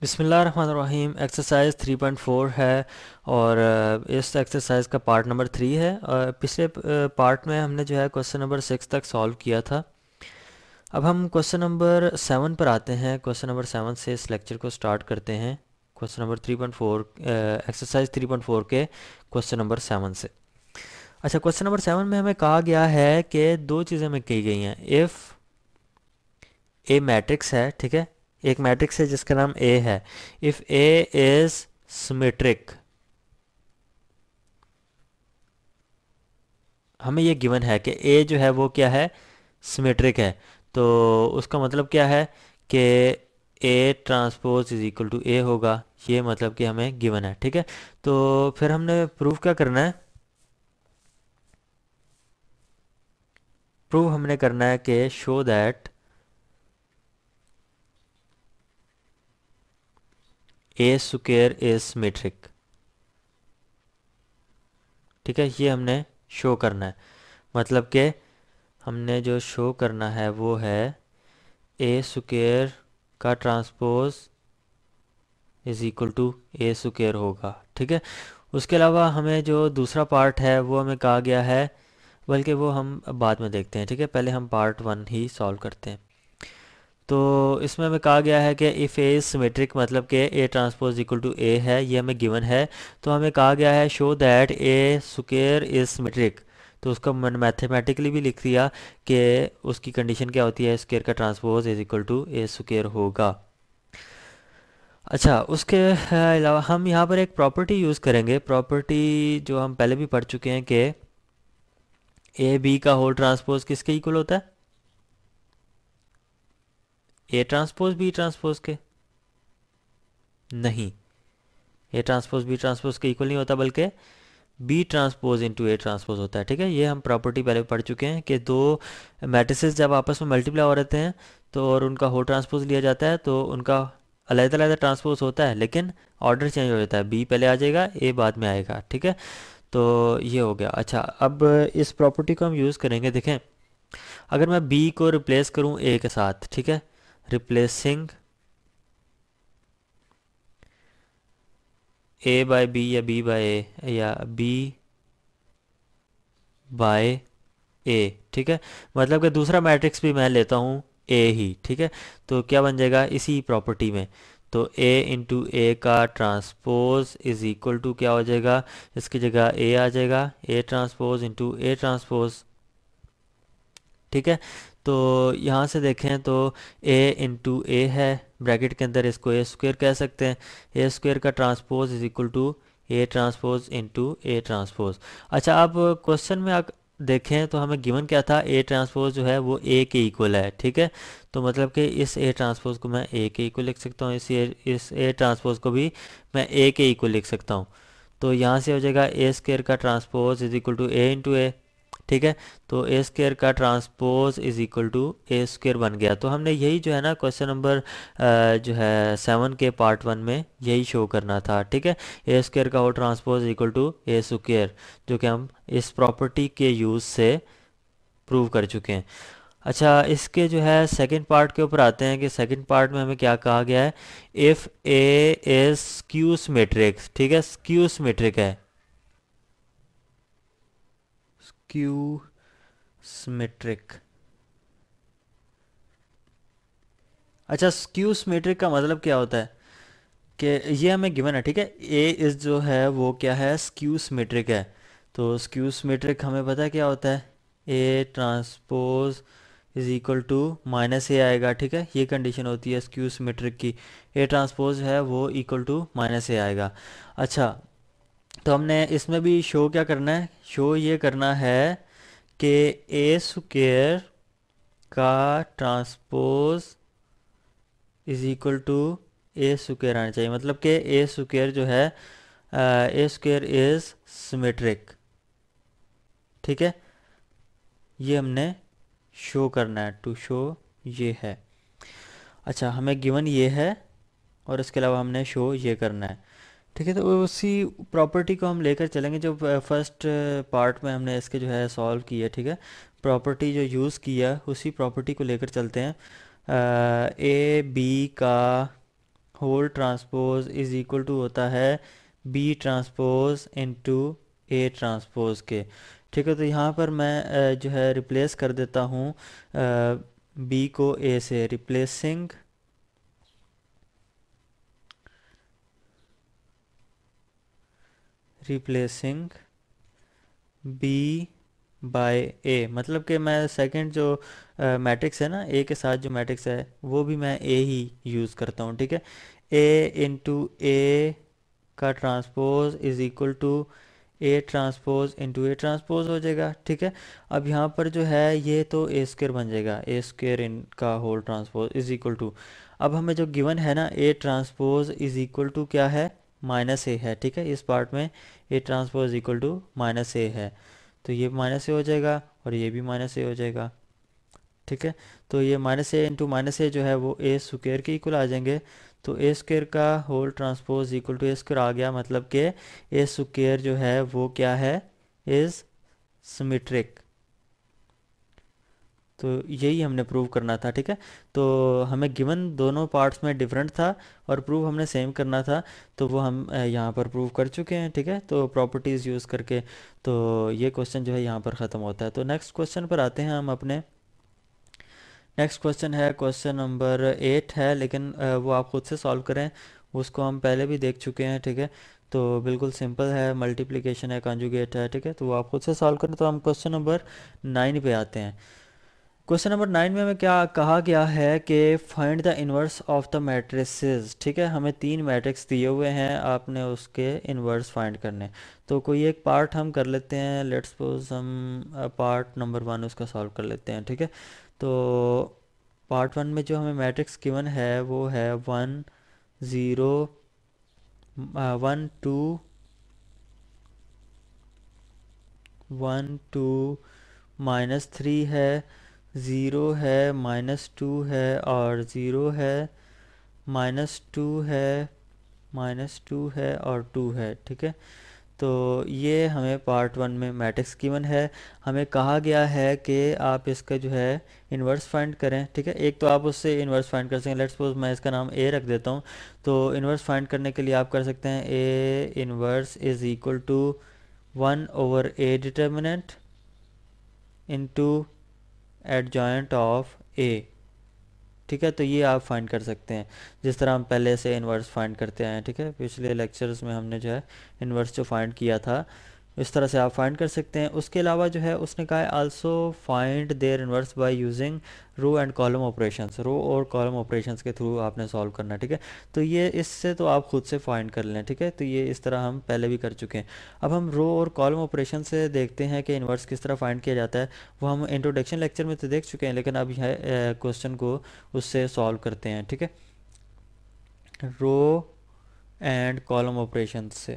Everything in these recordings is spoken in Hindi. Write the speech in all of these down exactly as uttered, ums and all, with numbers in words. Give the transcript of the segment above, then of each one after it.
बिस्मिल्लाहिर्रहमानिर्रहीम। एक्सरसाइज थ्री पॉइंट फोर है और अ, इस एक्सरसाइज का पार्ट नंबर थ्री है। और पिछले पार्ट में हमने जो है क्वेश्चन नंबर सिक्स तक सॉल्व किया था। अब हम क्वेश्चन नंबर सेवन पर आते हैं। क्वेश्चन नंबर सेवन से इस लेक्चर को स्टार्ट करते हैं। Question number three point four exercise three point four के क्वेश्चन नंबर सेवन से। अच्छा, क्वेश्चन नंबर सेवन में हमें कहा गया है कि दो चीज़ें हमें कही गई हैं। इफ़ ए मैट्रिक्स है, ठीक है, एक मैट्रिक्स है जिसका नाम ए है। इफ ए इज सिमेट्रिक, हमें ये गिवन है कि ए जो है वो क्या है, सिमेट्रिक है। तो उसका मतलब क्या है कि A transpose is equal to A होगा। ये मतलब कि हमें गिवन है, ठीक है। तो फिर हमने प्रूफ क्या करना है? प्रूफ हमने करना है कि show that A square is symmetric, ठीक है। ये हमने शो करना है। मतलब कि हमने जो शो करना है वो है ए स्क्वायर का transpose is equal to A square होगा, ठीक है। उसके अलावा हमें जो दूसरा पार्ट है वो हमें कहा गया है, बल्कि वो हम बाद में देखते हैं, ठीक है। पहले हम पार्ट वन ही सॉल्व करते हैं। तो इसमें हमें कहा गया है कि इफ़ ए इज सिमेट्रिक, मतलब कि A transpose equal to A है, ये हमें गिवन है। तो हमें कहा गया है show that A square is symmetric. तो उसको मैंने मैथमेटिकली भी लिख दिया कि उसकी कंडीशन क्या होती है, स्क्वायर का transpose is equal to A square होगा। अच्छा, उसके अलावा हम यहाँ पर एक प्रॉपर्टी यूज़ करेंगे। प्रॉपर्टी जो हम पहले भी पढ़ चुके हैं कि ए बी का होल ट्रांसपोज किसके इक्वल होता है? ए ट्रांसपोज बी ट्रांसपोज के? नहीं, ए ट्रांसपोज बी ट्रांसपोज के इक्वल नहीं होता, बल्कि B transpose into A transpose होता है, ठीक है। ये हम प्रॉपर्टी पहले पढ़ चुके हैं कि दो मैट्रिसेस जब आपस में मल्टीप्लाई हो रहते हैं तो और उनका होल ट्रांसपोज लिया जाता है तो उनका अलग अलग ट्रांसपोज होता है, लेकिन ऑर्डर चेंज हो जाता है। बी पहले आ जाएगा, ए बाद में आएगा, ठीक है। तो ये हो गया। अच्छा, अब इस प्रॉपर्टी को हम यूज़ करेंगे। देखें, अगर मैं बी को रिप्लेस करूं ए के साथ, ठीक है, रिप्लेसिंग ए बाय बी या बी बाय ए या बी बाय ए, ठीक है। मतलब कि दूसरा मैट्रिक्स भी मैं लेता हूँ ए ही, ठीक है। तो क्या बन जाएगा इसी प्रॉपर्टी में? तो ए इंटू ए का ट्रांसपोज इज इक्वल टू क्या हो जाएगा, इसकी जगह ए आ जाएगा, A transpose into A transpose, ठीक है। तो यहाँ से देखें तो ए इंटू ए है, ब्रैकेट के अंदर इसको ए स्क्वायर कह सकते हैं। ए स्क्वायर का transpose is equal to A transpose into A transpose. अच्छा, अब क्वेश्चन में अगर देखें तो हमें गिवन क्या था, ए ट्रांसपोज जो है वो ए के इक्वल है, ठीक है। तो मतलब कि इस ए ट्रांसपोज को मैं ए के इक्वल लिख सकता हूँ, इस ए इस ए ट्रांसपोज को भी मैं ए के इक्वल लिख सकता हूँ। तो यहाँ से हो जाएगा ए स्क्वायर का transpose is equal to A into A, ठीक है। तो ए स्क्वायर का transpose is equal to A square बन गया। तो हमने यही जो है ना क्वेश्चन नंबर जो है सेवन के पार्ट वन में यही शो करना था, ठीक है। ए स्क्वायर का वो transpose equal to A square, जो कि हम इस प्रॉपर्टी के यूज़ से प्रूव कर चुके हैं। अच्छा, इसके जो है सेकंड पार्ट के ऊपर आते हैं कि सेकंड पार्ट में हमें क्या कहा गया है। If A is skew symmetric, ठीक है, स्क्यू सिमेट्रिक है, स्क्यू सिमेट्रिक। अच्छा, स्क्यू सिमेट्रिक का मतलब क्या होता है कि ये हमें गिवन है, ठीक है। ए इस जो है वो क्या है, स्क्यू सिमेट्रिक है। तो स्क्यू सिमेट्रिक हमें पता है क्या होता है, A transpose is equal to minus A आएगा, ठीक है। ये कंडीशन होती है स्क्यू सिमेट्रिक की, ए ट्रांसपोज है वो इक्वल टू माइनस ए आएगा। अच्छा, तो हमने इसमें भी शो क्या करना है, शो ये करना है कि ए स्क्वायर का transpose is equal to A square आना चाहिए। मतलब कि ए स्क्वायर जो है, ए स्क्वायर इज सिमेट्रिक, ठीक है। ये हमने शो करना है, टू शो ये है। अच्छा, हमें गिवन ये है और इसके अलावा हमने शो ये करना है, ठीक है। तो उसी प्रॉपर्टी को हम लेकर चलेंगे जो फर्स्ट पार्ट में हमने इसके जो है सॉल्व किया, ठीक है। प्रॉपर्टी जो यूज़ किया उसी प्रॉपर्टी को लेकर चलते हैं। ए बी का whole transpose is equal to होता है B transpose into A transpose के। ठीक है, तो यहाँ पर मैं अ, जो है रिप्लेस कर देता हूँ बी को ए से, replacing replacing B by A, मतलब कि मैं सेकंड जो मैट्रिक्स है ना, ए के साथ जो मैट्रिक्स है वो भी मैं ए ही यूज़ करता हूँ। ठीक है, ए इंटू ए का transpose is equal to A transpose into A transpose हो जाएगा। ठीक है, अब यहाँ पर जो है ये तो ए स्क्र बन जाएगा, ए स्क्र इन का whole transpose is equal to, अब हमें जो गिवन है ना A transpose is equal to क्या है, माइनस ए है। ठीक है, इस पार्ट में A transpose equal to minus A है, तो ये माइनस ए हो जाएगा और ये भी माइनस ए हो जाएगा। ठीक है, तो ये minus A into minus A जो है वो ए स्क्वायर के इक्वल आ जाएंगे, तो ए स्क्वायर का whole transpose equal to A square आ गया, मतलब कि ए स्क्वायर जो है वो क्या है, इज सिमेट्रिक। तो यही हमने प्रूव करना था। ठीक है, तो हमें गिवन दोनों पार्ट्स में डिफरेंट था और प्रूव हमने सेम करना था, तो वो हम अ, यहाँ पर प्रूव कर चुके हैं। ठीक है, तो प्रॉपर्टीज़ यूज़ करके, तो ये क्वेश्चन जो है यहाँ पर ख़त्म होता है। तो नेक्स्ट क्वेश्चन पर आते हैं हम अपने। नेक्स्ट क्वेश्चन है क्वेश्चन नंबर एट है, लेकिन अ, वो आप खुद से सॉल्व करें, उसको हम पहले भी देख चुके हैं। ठीक है, तो बिल्कुल सिंपल है, मल्टीप्लिकेशन है, कॉन्जुगेट है। ठीक है, तो वो आप खुद से सॉल्व करें। तो हम क्वेश्चन नंबर नाइन पे आते हैं। क्वेश्चन नंबर नाइन में हमें क्या कहा गया है कि find the inverse of the matrices. ठीक है, हमें तीन मैट्रिक्स दिए हुए हैं, आपने उसके इनवर्स फाइंड करने। तो कोई एक पार्ट हम कर लेते हैं, लेट्स सपोज हम पार्ट नंबर वन उसका सॉल्व कर लेते हैं। ठीक है, तो पार्ट वन में जो हमें मैट्रिक्स गिवन है वो है one zero one two one two minus three है, ज़ीरो है, माइनस टू है और ज़ीरो है, माइनस टू है, माइनस टू है और टू है। ठीक है, तो ये हमें पार्ट वन में मैट्रिक्स गिवन है। हमें कहा गया है कि आप इसका जो है इन्वर्स फाइंड करें। ठीक है, एक तो आप उससे इन्वर्स फाइंड कर सकते हैं, लेट्स सपोज मैं इसका नाम ए रख देता हूँ। तो इन्वर्स फाइंड करने के लिए आप कर सकते हैं A inverse is equal to one over A determinant into adjoint of A. ठीक है, तो ये आप फाइंड कर सकते हैं जिस तरह हम पहले से इन्वर्स फाइंड करते आए हैं। ठीक है, पिछले लेक्चर्स में हमने जो है इन्वर्स जो फाइंड किया था, इस तरह से आप फाइंड कर सकते हैं। उसके अलावा जो है उसने कहा है also find their inverse by using row and column operations, row और कॉलम ऑपरेशंस के थ्रू आपने सॉल्व करना है। ठीक है, तो ये इससे तो आप खुद से फाइंड कर लें। ठीक है, तो ये इस तरह हम पहले भी कर चुके हैं। अब हम रो और कॉलम ऑपरेशन से देखते हैं कि इन्वर्स किस तरह फाइंड किया जाता है। वो हम इंट्रोडक्शन लेक्चर में तो देख चुके हैं, लेकिन अब यह क्वेश्चन को उससे सॉल्व करते हैं। ठीक है, रो एंड कॉलम ऑपरेशन से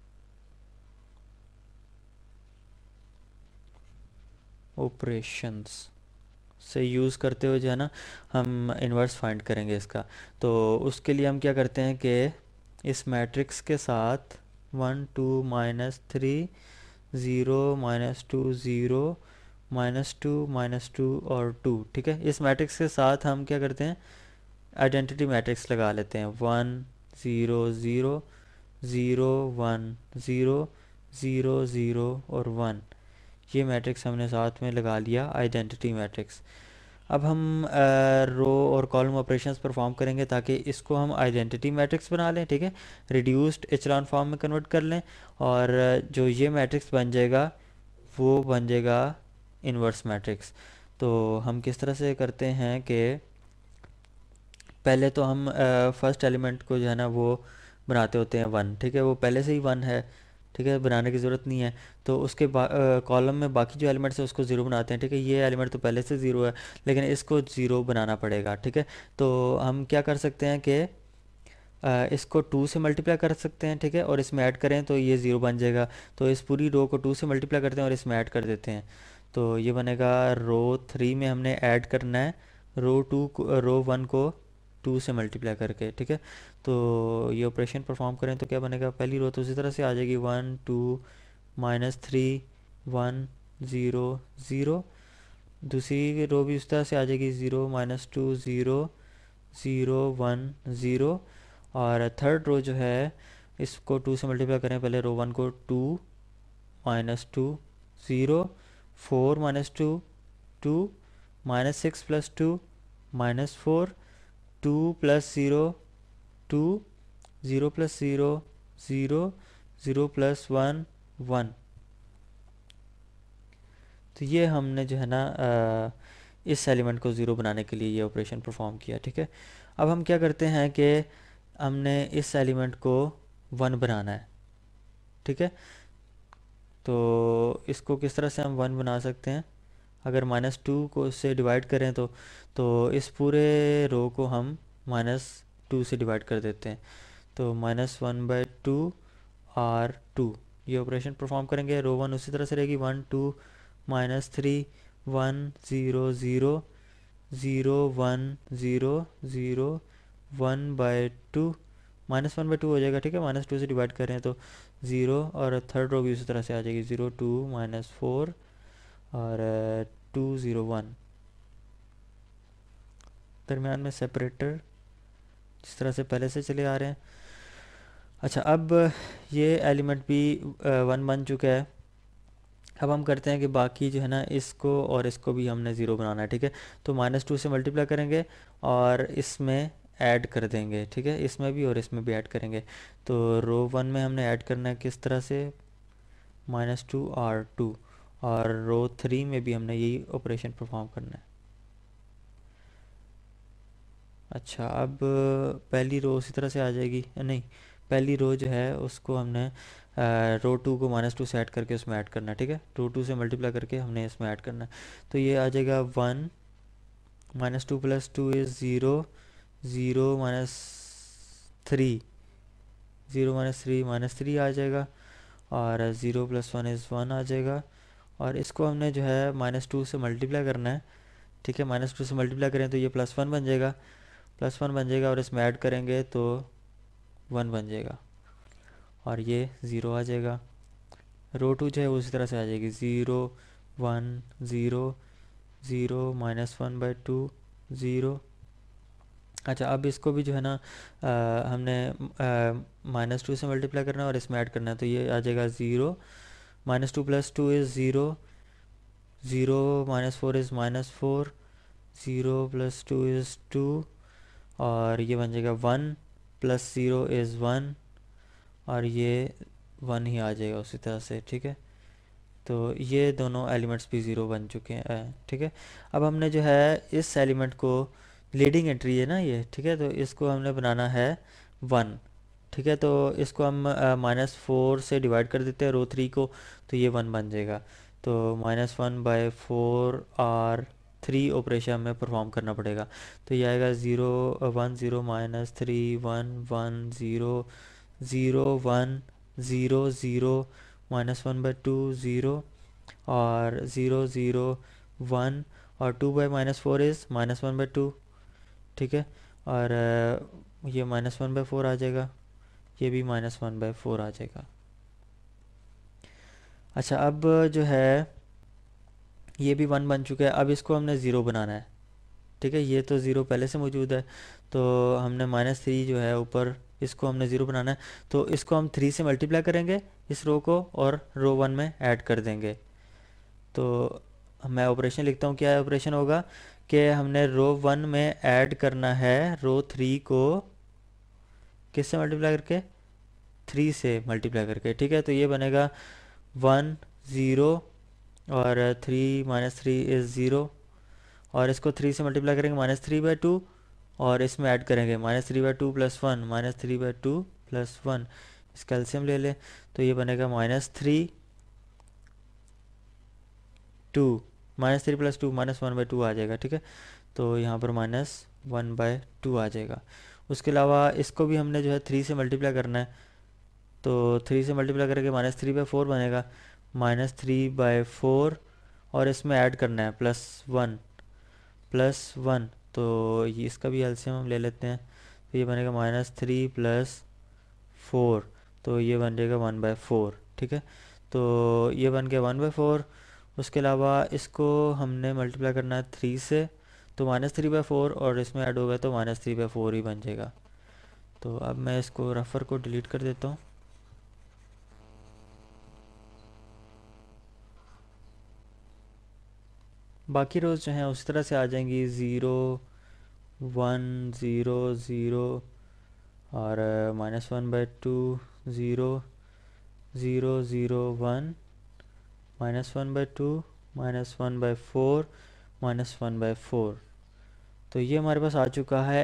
ऑपरेशंस से यूज़ करते हुए जो है ना हम इन्वर्स फाइंड करेंगे इसका। तो उसके लिए हम क्या करते हैं कि इस मैट्रिक्स के साथ one two minus three zero minus two zero minus two minus two और टू। ठीक है, इस मैट्रिक्स के साथ हम क्या करते हैं, आइडेंटिटी मैट्रिक्स लगा लेते हैं, one zero zero zero one zero zero zero और वन। ये मैट्रिक्स हमने साथ में लगा लिया, आइडेंटिटी मैट्रिक्स। अब हम रो और कॉलम ऑपरेशंस परफॉर्म करेंगे ताकि इसको हम आइडेंटिटी मैट्रिक्स बना लें। ठीक है, रिड्यूस्ड एचलॉन फॉर्म में कन्वर्ट कर लें, और जो ये मैट्रिक्स बन जाएगा वो बन जाएगा इन्वर्स मैट्रिक्स। तो हम किस तरह से करते हैं कि पहले तो हम फर्स्ट एलिमेंट को जो है ना वो बनाते होते हैं वन। ठीक है, वो पहले से ही वन है। ठीक है, बनाने की ज़रूरत नहीं है। तो उसके कॉलम में बाकी जो एलिमेंट्स है उसको ज़ीरो बनाते हैं। ठीक है, ये एलिमेंट तो पहले से ज़ीरो है, लेकिन इसको ज़ीरो बनाना पड़ेगा। ठीक है, तो हम क्या कर सकते हैं कि अ, इसको टू से मल्टीप्लाई कर सकते हैं। ठीक है, और इसमें ऐड करें तो ये ज़ीरो बन जाएगा। तो इस पूरी रो को टू से मल्टीप्लाई करते हैं और इसमें ऐड कर देते हैं, तो ये बनेगा रो थ्री में हमने ऐड करना है रो टू को, रो वन को टू से मल्टीप्लाई करके। ठीक है, तो ये ऑपरेशन परफॉर्म करें तो क्या बनेगा, पहली रो तो उसी तरह से आ जाएगी, one two minus three one zero zero. दूसरी रो भी उस तरह से आ जाएगी, zero minus two zero zero one zero. और थर्ड रो जो है इसको टू से मल्टीप्लाई करें, पहले रो वन को two minus two zero, four minus two two, minus six plus two minus four, two plus zero two, zero plus zero zero, zero plus one one. तो ये हमने जो है ना अ, इस एलिमेंट को ज़ीरो बनाने के लिए ये ऑपरेशन परफॉर्म किया। ठीक है, अब हम क्या करते हैं कि हमने इस एलिमेंट को वन बनाना है। ठीक है, तो इसको किस तरह से हम वन बना सकते हैं, अगर माइनस टू को इससे डिवाइड करें तो तो इस पूरे रो को हम माइनस टू से डिवाइड कर देते हैं, तो minus one by two R two ये ऑपरेशन परफॉर्म करेंगे। रो वन उसी तरह से रहेगी, one two minus three one zero zero zero one zero zero one by two, minus one by two हो जाएगा। ठीक है, माइनस टू से डिवाइड करें तो ज़ीरो, और थर्ड रो भी उसी तरह से आ जाएगी, ज़ीरो टू माइनस फोर और टू ज़ीरो वन। दरम्यान में सेपरेटर जिस तरह से पहले से चले आ रहे हैं। अच्छा, अब ये एलिमेंट भी वन बन चुका है। अब हम करते हैं कि बाकी जो है ना इसको और इसको भी हमने ज़ीरो बनाना है। ठीक है, तो माइनस टू से मल्टीप्लाई करेंगे और इसमें ऐड कर देंगे। ठीक है, इसमें भी और इसमें भी ऐड करेंगे। तो रो वन में हमने ऐड करना है किस तरह से, माइनस टू आर टू, और रो थ्री में भी हमने यही ऑपरेशन परफॉर्म करना है। अच्छा, अब पहली रो उसी तरह से आ जाएगी, नहीं, पहली रो जो है उसको हमने रो टू को माइनस टू से ऐड करके उसमें ऐड करना है। ठीक है, रो टू से मल्टीप्लाई करके हमने इसमें ऐड करना है। तो ये आ जाएगा one, minus two plus two is zero, zero minus three, zero minus three minus three आ जाएगा, और zero plus one is one आ जाएगा। और इसको हमने जो है माइनस टू से मल्टीप्लाई करना है। ठीक है, माइनस टू से मल्टीप्लाई करें तो ये प्लस वन बन जाएगा, प्लस वन बन जाएगा, और इसमें ऐड करेंगे तो वन बन जाएगा, और ये ज़ीरो आ जाएगा। रो टू जो है उसी तरह से आ जाएगी, zero one zero zero minus one by two zero. अच्छा, अब इसको भी जो है ना आ, हमने माइनस टू से मल्टीप्लाई करना है और इसमें ऐड करना है, तो ये आ जाएगा zero, minus two plus two is zero, zero minus four is minus four, zero plus two is two, और ये बन जाएगा one plus zero is one, और ये वन ही आ जाएगा उसी तरह से। ठीक है, तो ये दोनों एलिमेंट्स भी ज़ीरो बन चुके हैं। ठीक है, अब हमने जो है इस एलिमेंट को, लीडिंग एंट्री है ना ये, ठीक है, तो इसको हमने बनाना है वन। ठीक है, तो इसको हम माइनस फोर से डिवाइड कर देते हैं रो थ्री को, तो ये वन बन जाएगा। तो minus one by four R three operation हमें परफॉर्म करना पड़ेगा। तो ये आएगा zero one zero minus three one one zero zero one zero zero minus one by two zero, और ज़ीरो ज़ीरो वन, और two by minus four is minus one by two. ठीक है, और अ, ये माइनस वन बाई फोर आ जाएगा, ये भी माइनस वन बाई फोर आ जाएगा। अच्छा, अब जो है ये भी वन बन चुका है, अब इसको हमने ज़ीरो बनाना है। ठीक है, ये तो ज़ीरो पहले से मौजूद है, तो हमने माइनस थ्री जो है ऊपर, इसको हमने ज़ीरो बनाना है, तो इसको हम थ्री से मल्टीप्लाई करेंगे इस रो को, और रो वन में ऐड कर देंगे। तो मैं ऑपरेशन लिखता हूँ, क्या ऑपरेशन होगा कि हमने रो वन में ऐड करना है रो थ्री को, किससे मल्टीप्लाई करके, थ्री से मल्टीप्लाई करके। ठीक है, तो ये बनेगा वन ज़ीरो, और three minus three is zero, और इसको थ्री से मल्टीप्लाई करेंगे माइनस थ्री बाई टू, और इसमें ऐड करेंगे minus three by two plus one, minus three by two plus one, इसका एलसीएम ले लें, तो ये बनेगा minus three two, minus three plus two minus one by two आ जाएगा। ठीक है, तो यहाँ पर माइनस वन बाई टू आ जाएगा। उसके अलावा इसको भी हमने जो है थ्री से मल्टीप्लाई करना है, तो थ्री से मल्टीप्लाई करके माइनस थ्री बाई फोर बनेगा, माइनस थ्री बाई फोर, और इसमें ऐड करना है प्लस वन, प्लस वन, तो ये इसका भी एलसीएम हम ले लेते हैं, तो ये बनेगा माइनस थ्री प्लस फोर, तो ये बन जाएगा वन बाई फोर। ठीक है, तो ये बन गया वन बाई फोर। उसके अलावा इसको हमने मल्टीप्लाई करना है थ्री से, तो माइनस थ्री बाई फोर, और इसमें ऐड होगा तो माइनस थ्री बाई फोर ही बन जाएगा। तो अब मैं इसको रेफर को डिलीट कर देता हूँ। बाकी रोज़ जो हैं उसी तरह से आ जाएंगी, ज़ीरो वन ज़ीरो ज़ीरो और minus one by two, zero zero zero one, minus one by two, minus one by four, minus one by four. तो ये हमारे पास आ चुका है।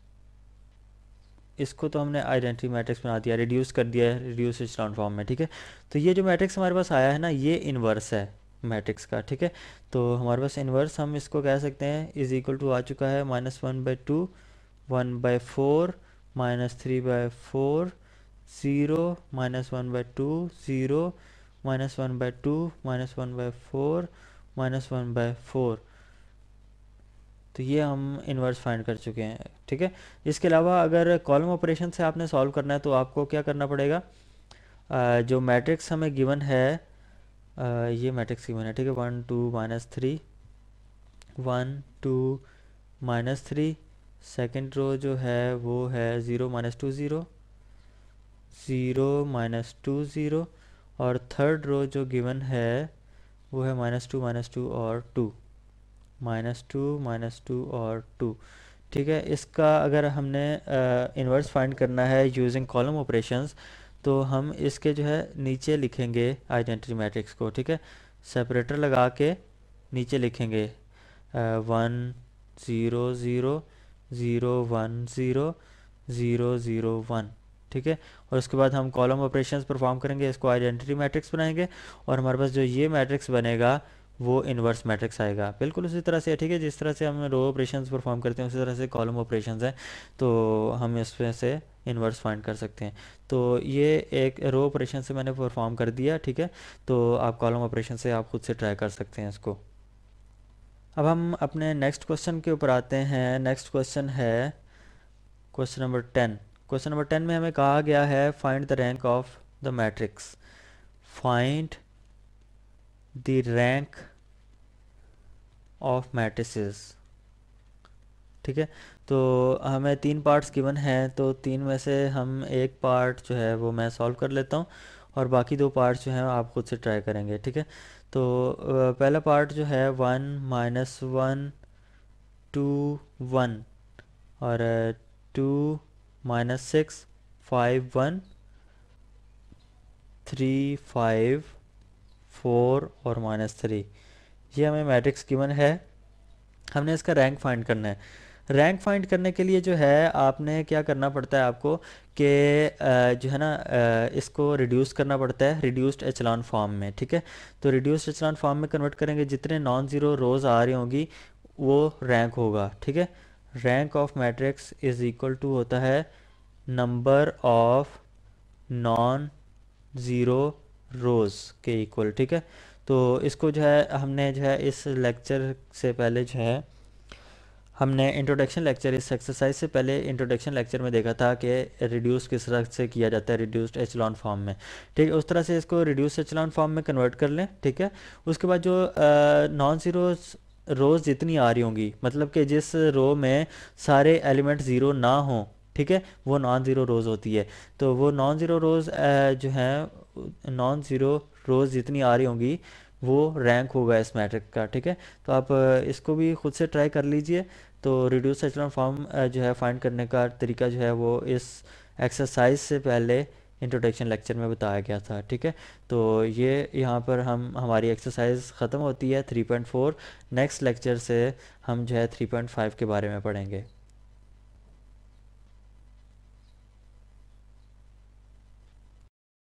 इसको तो हमने आइडेंटिटी मैट्रिक्स बना दिया, रिड्यूस कर दिया है रिड्यूस इचेलॉन फॉर्म में, ठीक है। तो ये जो मैट्रिक्स हमारे पास आया है ना, ये इन्वर्स है मैट्रिक्स का, ठीक है। तो हमारे पास इन्वर्स हम इसको कह सकते हैं इज इक्वल टू आ चुका है minus one by two, one by four, minus three by four, zero, minus one by two, zero, minus one by two, minus one by four, minus one by four. तो ये हम इन्वर्स फाइंड कर चुके हैं, ठीक है। इसके अलावा अगर कॉलम ऑपरेशन से आपने सॉल्व करना है तो आपको क्या करना पड़ेगा, अ, जो मैट्रिक्स हमें गिवन है, अ, ये मैट्रिक्स गिवन है, ठीक है, one two minus three, one two minus three. Second row जो है वो है zero minus two zero, zero minus two zero, और थर्ड रो जो गिवन है वो है माइनस टू माइनस टू और two, minus two minus two और टू, ठीक है। इसका अगर हमने इन्वर्स फाइंड करना है यूजिंग कॉलम ऑपरेशंस, तो हम इसके जो है नीचे लिखेंगे आइडेंटिटी मैट्रिक्स को, ठीक है। सेपरेटर लगा के नीचे लिखेंगे one zero zero, zero one zero, zero zero one, ठीक है। और उसके बाद हम कॉलम ऑपरेशंस परफॉर्म करेंगे, इसको आइडेंटिटी मैट्रिक्स बनाएंगे, और हमारे पास जो ये मैट्रिक्स बनेगा वो इन्वर्स मैट्रिक्स आएगा, बिल्कुल उसी तरह से, ठीक है। जिस तरह से हम रो ऑपरेशंस परफॉर्म करते हैं उसी तरह से कॉलम ऑपरेशंस हैं, तो हम इसमें से इन्वर्स फाइंड कर सकते हैं। तो ये एक रो ऑपरेशन से मैंने परफॉर्म कर दिया, ठीक है। तो आप कॉलम ऑपरेशन से आप खुद से ट्राई कर सकते हैं इसको। अब हम अपने नेक्स्ट क्वेश्चन के ऊपर आते हैं। नेक्स्ट क्वेश्चन है question number ten. Question number ten में हमें कहा गया है find the rank of the matrix, find the rank of matrices, ठीक है। तो हमें तीन पार्ट्स गिवन हैं, तो तीन में से हम एक पार्ट जो है वो मैं सॉल्व कर लेता हूँ, और बाकी दो पार्ट्स जो हैं आप खुद से ट्राई करेंगे, ठीक है। तो अ, पहला पार्ट जो है one minus one two one, और two minus six, five one, three five, four और माइनस थ्री, ये हमें मैट्रिक्स गिवन है। हमने इसका रैंक फाइंड करना है। रैंक फाइंड करने के लिए जो है आपने क्या करना पड़ता है आपको कि अ, जो है ना, अ, इसको रिड्यूस करना पड़ता है रिड्यूस्ड एचलॉन फॉर्म में, ठीक है। तो रिड्यूस्ड एचलॉन फॉर्म में कन्वर्ट करेंगे, जितने नॉन ज़ीरो रोज़ आ रही होंगी वो रैंक होगा, ठीक है। Rank of matrix is equal to होता है number of non zero rows के इक्वल, ठीक है। तो इसको जो है हमने जो है इस लेक्चर से पहले जो है हमने इंट्रोडक्शन लेक्चर, इस एक्सरसाइज से पहले इंट्रोडक्शन लेक्चर में देखा था कि रिड्यूस किस तरह से किया जाता है रिड्यूस्ड एचलॉन फॉर्म में, ठीक है। उस तरह से इसको रिड्यूस एचलॉन फॉर्म में कन्वर्ट कर लें, ठीक है। उसके बाद जो नॉन ज़ीरो रोज़ जितनी आ रही होंगी, मतलब कि जिस रो में सारे एलिमेंट ज़ीरो ना हों, ठीक है, वो नॉन ज़ीरो रोज़ होती है। तो वो नॉन ज़ीरो रोज़ जो हैं, नॉन ज़ीरो रोज़ जितनी आ रही होंगी वो रैंक होगा इस मैट्रिक्स का, ठीक है। तो आप अ, इसको भी खुद से ट्राई कर लीजिए। तो रिड्यूस एचलॉन फॉर्म जो है फाइंड करने का तरीका जो है वो इस एक्सरसाइज से पहले इंट्रोडक्शन लेक्चर में बताया गया था, ठीक है। तो ये यहाँ पर हम हमारी एक्सरसाइज ख़त्म होती है three point four. Next lecture से हम जो है थ्री पॉइंट फाइव के बारे में पढ़ेंगे।